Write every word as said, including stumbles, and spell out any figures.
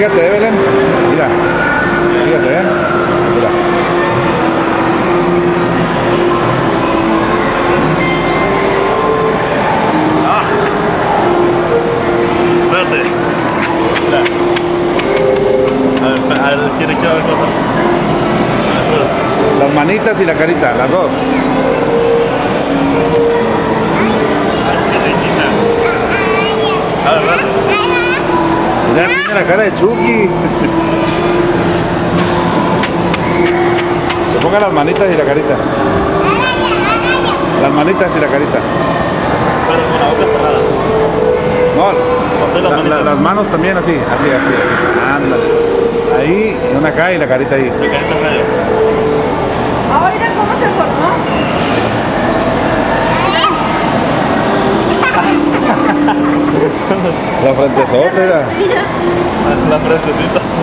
Fíjate, eh, Belén. Mira. Fíjate, eh. Mira. Ah. Espérate. Mira. A ver, a ver, quiere que haga cosas. Las manitas y la carita, las dos. A ver, a ver. Mira, tiene la cara de Chucky. Le ponga las manitas y la carita. Las manitas y la carita. Pero con la boca cerrada. No, Ponte las la- manitas. la- las manos también así, así, así. Ándale. Ahí, y una acá y la carita ahí. La carita en medio. Ah, mira cómo se formó. La frente sota, mira. La frentecita.